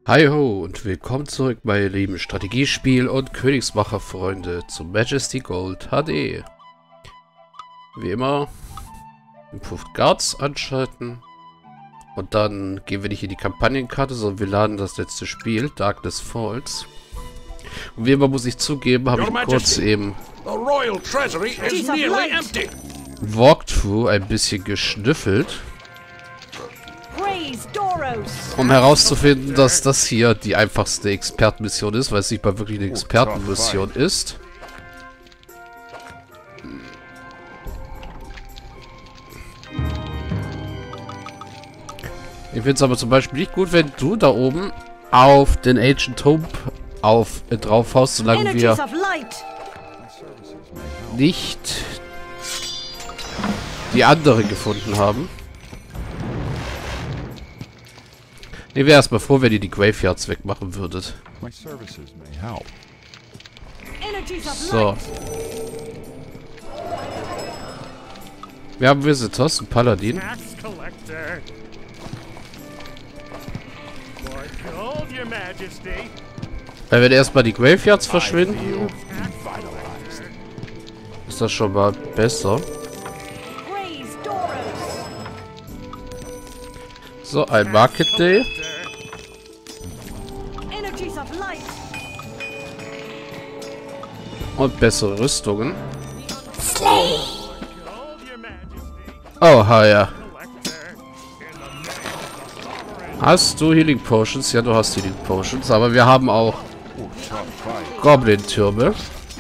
Hi ho und willkommen zurück, meine lieben Strategiespiel- und Königsmacher-Freunde zu Majesty Gold HD. Wie immer, Improved Guards anschalten und dann gehen wir nicht in die Kampagnenkarte, sondern wir laden das letzte Spiel, Darkness Falls. Und wie immer muss ich zugeben, habe ich kurz eben Walkthrough ein bisschen geschnüffelt, um herauszufinden, dass das hier die einfachste Expertenmission ist, weil es nicht mal wirklich eine Expertenmission ist. Ich finde es aber zum Beispiel nicht gut, wenn du da oben auf den Ancient Tomb drauf haust, solange wir nicht die andere gefunden haben. Ich wäre erstmal froh, wenn ihr die Graveyards wegmachen würdet. So. Wir haben Visitors, einen Paladin. Wenn erstmal die Graveyards verschwinden, ist das schon mal besser. So, ein Market Day. Und bessere Rüstungen. Oh, ja. Hast du Healing Potions? Ja, du hast Healing Potions, aber wir haben auch Goblin-Türme.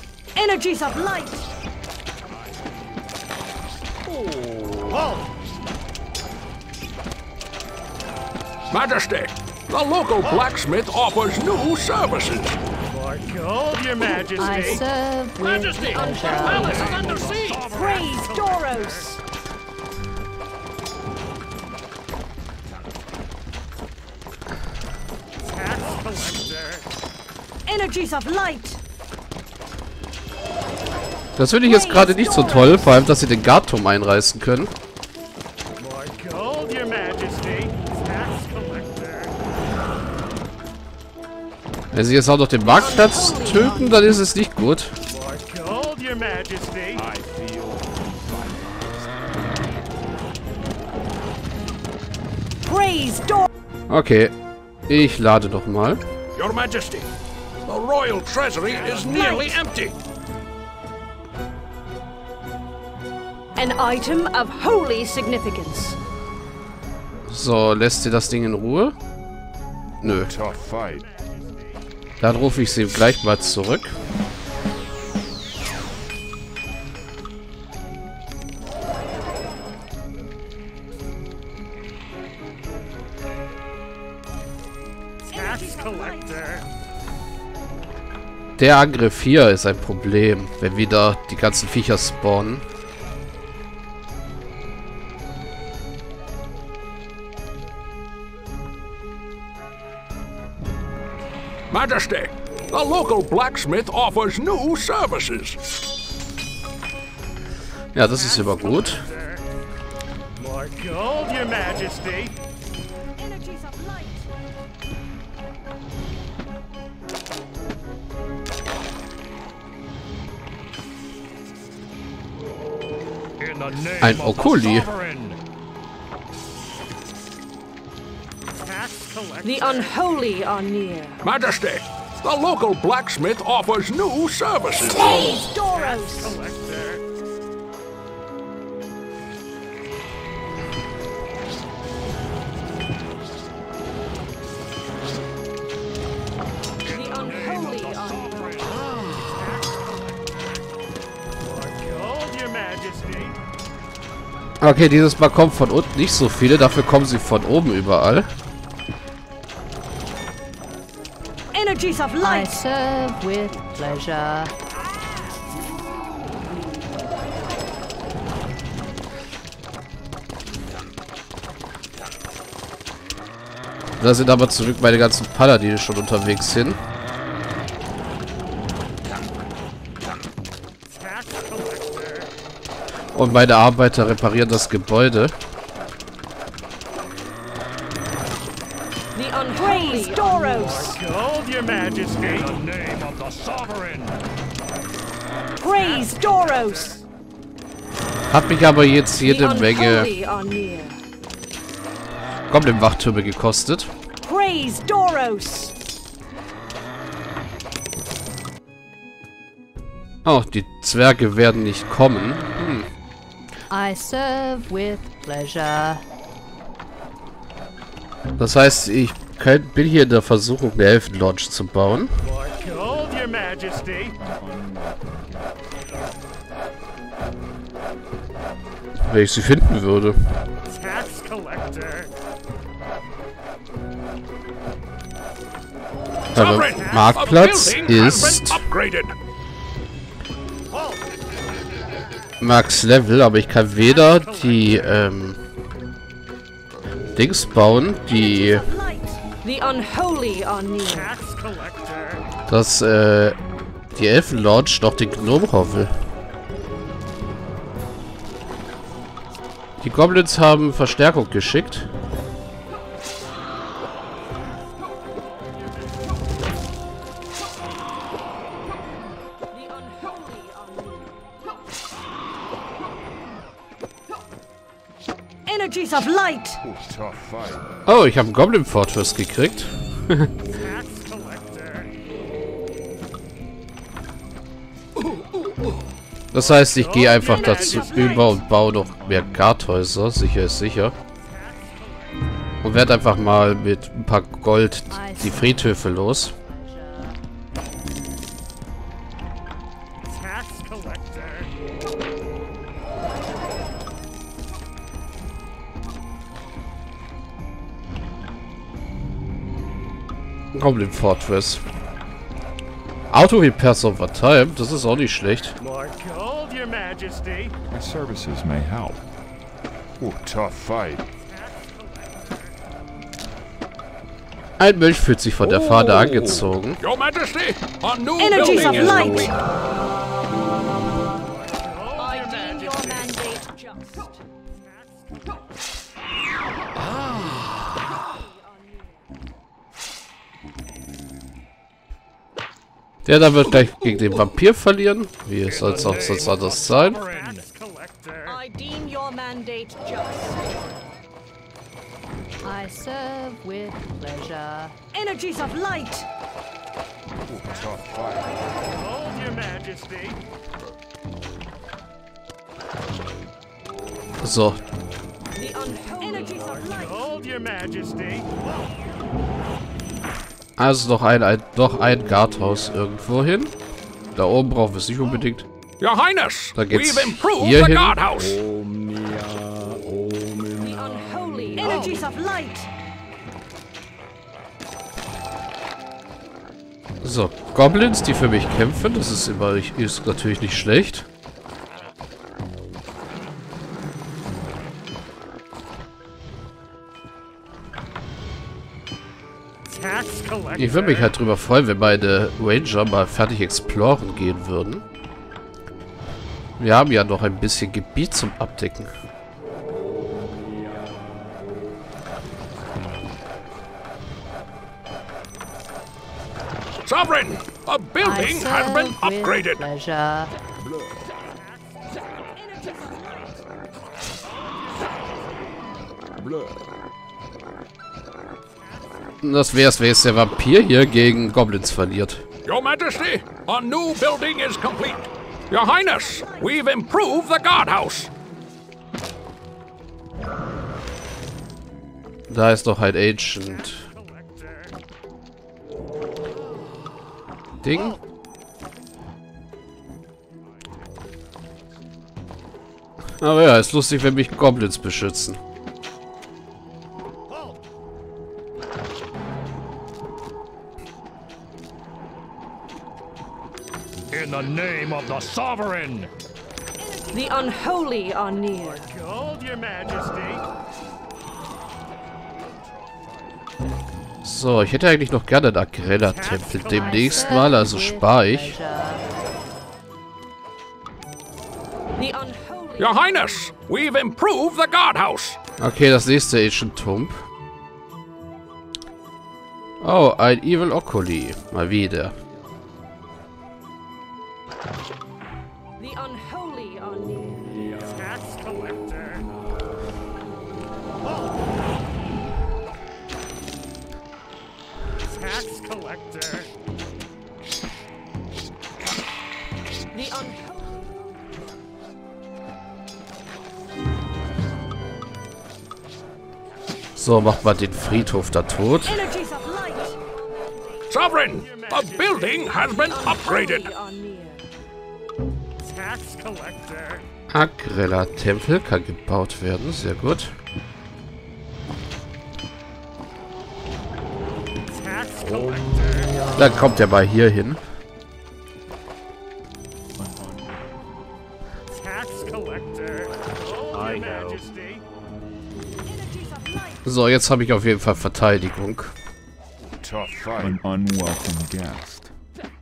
Majesty, the local blacksmith offers new services. Your Majesty. I serve with Majesty, our palace is under siege. Praise Doros. Tax collector. Energies of light. Das finde ich jetzt gerade nicht so toll, vor allem, dass sie den Guardturm einreißen können. Your Majesty. Tax collector. Wenn sie jetzt auch noch den Marktplatz töten, dann ist es nicht gut. Your Majesty. Praise Doros. Okay, ich lade doch mal. Your Majesty, the royal treasury is nearly empty. An item of holy significance. So, lässt sie das Ding in Ruhe? Nö. Dann rufe ich sie gleich mal zurück. Der Angriff hier ist ein Problem, wenn wieder die ganzen Viecher spawnen. Majesty, the local blacksmith offers new services. Ja, das ist immer gut. More gold, Your Majesty. Energies of light. In the name Ein of the Okuli. sovereign. Tax collector. The unholy are near. Majesty, the local blacksmith offers new services. Praise Doros. Collector. The unholy are near. More gold, Your Majesty. Okay, dieses Mal kommen von unten nicht so viele, dafür kommen sie von oben überall. Energies of I light. serve with pleasure. Da sind aber zurück meine ganzen Paladine schon unterwegs hin. Tax collector. Und meine Arbeiter reparieren das Gebäude. The unholy Doros! Gold, Your Majesty. In the name of the Sovereign. Praise Doros! Hat mich aber jetzt The jede Menge unholy are near. Goblin-Wachtürme gekostet. Praise Doros! Oh, die Zwerge werden nicht kommen. I serve with pleasure. Das heißt, ich bin hier in der Versuchung, eine Elfen-Lodge zu bauen. More gold, Your Majesty. Wenn ich sie finden würde. Tax Collector. Aber Sovereign, Marktplatz a building has ist been upgraded. Max Level, aber ich kann weder die Dings bauen, die Light! The unholy are near. Tax Collector. das die Elfen-Lodge noch den Gnomhovel. Die Goblins haben Verstärkung geschickt. The unholy are near. Energies of light! Tough fight. Oh, ich habe einen Goblin Fortress gekriegt. Tax Collector. Das heißt, ich gehe einfach dazu über und baue noch mehr Garthäuser. Sicher ist sicher. Und werde einfach mal mit ein paar Gold die Friedhöfe los. Tax Collector. Goblin Fortress. Auto Repairs over Time, das ist auch nicht schlecht. More gold, Your Majesty. My services may help. Ooh, tough fight. Ein Mönch fühlt sich von der Fahne angezogen. Your Majesty, a new Energies of building is light! complete. Gold, I Your deem your Majesty. mandate just. Der da wird gleich gegen den Vampir verlieren. Wie soll es auch sonst anders sein? Tax Collector. I deem your mandate just. I serve with pleasure. Energies of light! Tough fight. Gold, Your Majesty. So, The unholy energies of light! Gold, Your Majesty. also noch ein Garthaus irgendwo hin. Da oben brauchen wir es nicht unbedingt. Your Highness, Da geht's we've improved hier the hin. guardhouse. The unholy energies of light! So, Goblins, die für mich kämpfen. Das ist natürlich nicht schlecht. Tax Collector. Ich würde mich halt drüber freuen, wenn meine Ranger mal fertig exploren gehen würden. Wir haben ja noch ein bisschen Gebiet zum Abdecken. Sovereign, a I building has serve been with upgraded. pleasure. Das wär's, wenn jetzt der Vampir hier gegen Goblins verliert. Your Majesty, a new building is complete. Your Highness, we've improved the guardhouse. Da ist doch ein Ancient Ding. Aber ja, ist lustig, wenn mich Goblins beschützen. In the name of the Sovereign. The unholy are near. Gold, Your Majesty. So, ich hätte eigentlich noch gerne einen Agrella-Tempel demnächst mal, also spare ich. The unholy. Your Highness, we've improved the guardhouse. Okay, das nächste Ancient Tomb. Oh, ein Evil Oculi. Mal wieder. The unholy are near. Tax collector. Tax collector. The unholy. So, macht mal den Friedhof da tot. Energies of light. Sovereign, the building has been upgraded. Holy are near. Tax collector. Agrella-Tempel kann gebaut werden. Sehr gut. Tax collector. Dann kommt er mal hier hin. Tax collector. Oh, Your Majesty. Energies of light. So, jetzt habe ich auf jeden Fall Verteidigung. Tough fight. An unwelcome guest.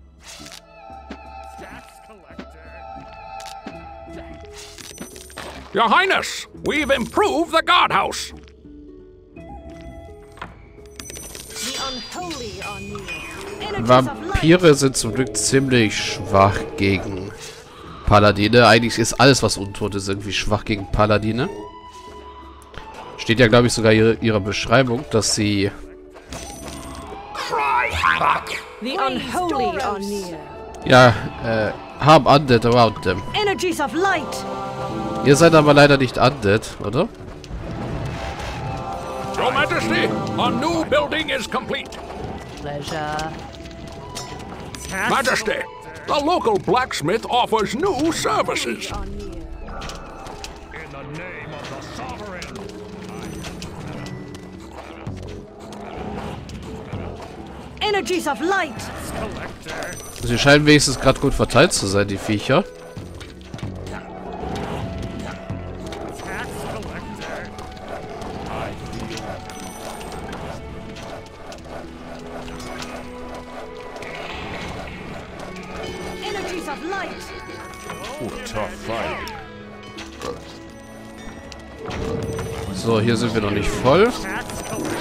Tax collector. Your Highness, we've improved the guardhouse. The unholy are near. Energies of light. Vampire sind zum Glück ziemlich schwach gegen Paladine. Eigentlich ist alles, was untot ist, irgendwie schwach gegen Paladine. Steht ja, glaube ich, sogar ihre Beschreibung, dass sie... The unholy are near. Ja, haben Undead around them. Energies of light. Ihr seid aber leider nicht Undead, oder? Your Majesty, a new building is complete. Pleasure. Tax Majesty, the local blacksmith offers new services. Are near. in the name of the sovereign. Energies of light. Collector. Sie scheinen wenigstens gerade gut verteilt zu sein, die Viecher. Tax collector. Energies of light. Oh, tough fight. So, hier sind wir noch nicht voll. Tax collector.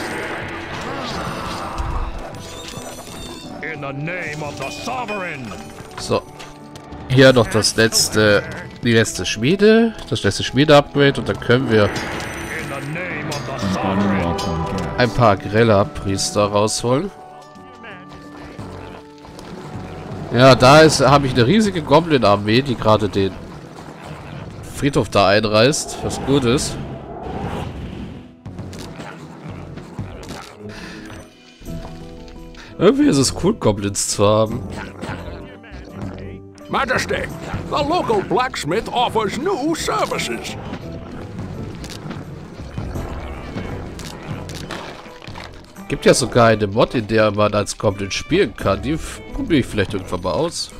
In the name of the sovereign. So. Hier noch das letzte... Die letzte Schmiede. Das letzte Schmiede-Upgrade. Und dann können wir In the name of the An sovereign. unwelcome guest. ein paar Grella-Priester rausholen. Ja, da habe ich eine riesige Goblin-Armee, die gerade den Friedhof da einreißt. Was gut ist. Irgendwie ist es cool, Goblins zu haben. Majesty, the local blacksmith offers new services. Gibt ja sogar eine Mod, in der man als Goblin spielen kann. Die probiere ich vielleicht irgendwann mal aus.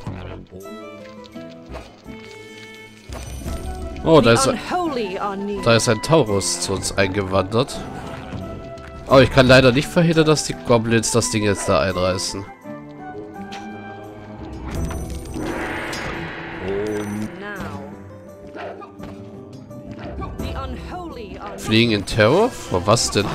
Oh, da The ist, unholy are near. da ist ein Taurus zu uns eingewandert. Aber ich kann leider nicht verhindern, dass die Goblins das Ding jetzt da einreißen. Now. The unholy are near. Fliegen in Terror? Vor was denn?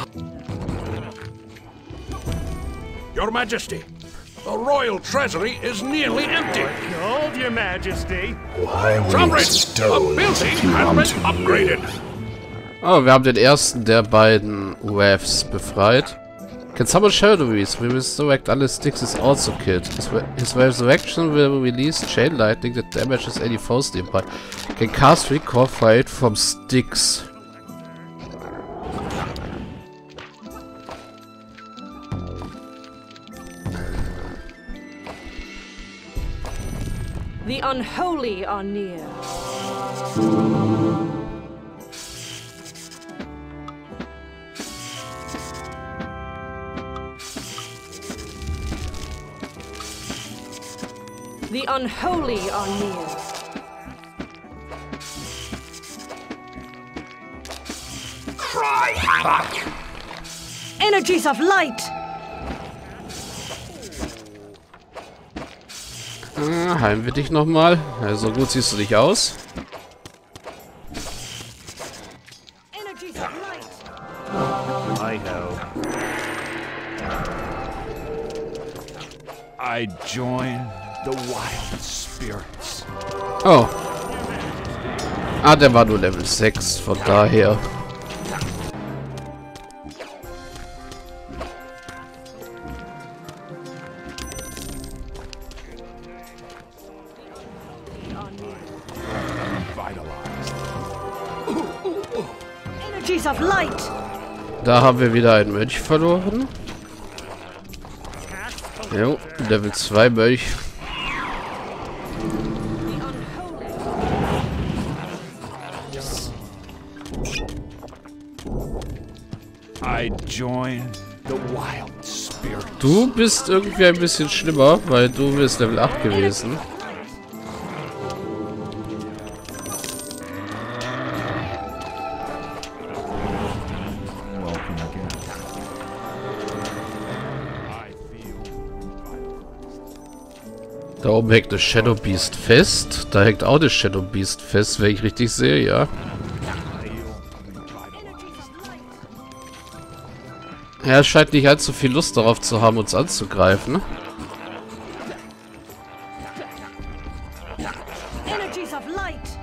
Your Majesty, the royal treasury is nearly empty. Hold, Your Majesty. Sovereign, the building has been upgraded. Oh, wir haben den ersten der beiden Waves befreit. Can someone show the waves? We resurrect alle sticks is also killed. His resurrection will release chain lightning that damages any foes nearby. Can cast recall fire from sticks. The unholy are near. The unholy are near. Energies of light. Heilen wir dich nochmal. Ja, so gut siehst du dich aus. Energies of light. I join the wild spirits. Oh. Ah, der war nur Level 6, von daher. Energies of light. Da haben wir wieder einen Mönch verloren. Jo, Level 2 Mönch. I join the wild spirit. Du bist irgendwie ein bisschen schlimmer, weil du bist Level 8 gewesen. Welcome again. Da oben hängt das Shadow Beast fest. Da hängt auch das Shadow Beast fest, wenn ich richtig sehe, ja. Er scheint nicht allzu viel Lust darauf zu haben, uns anzugreifen. Energies of light.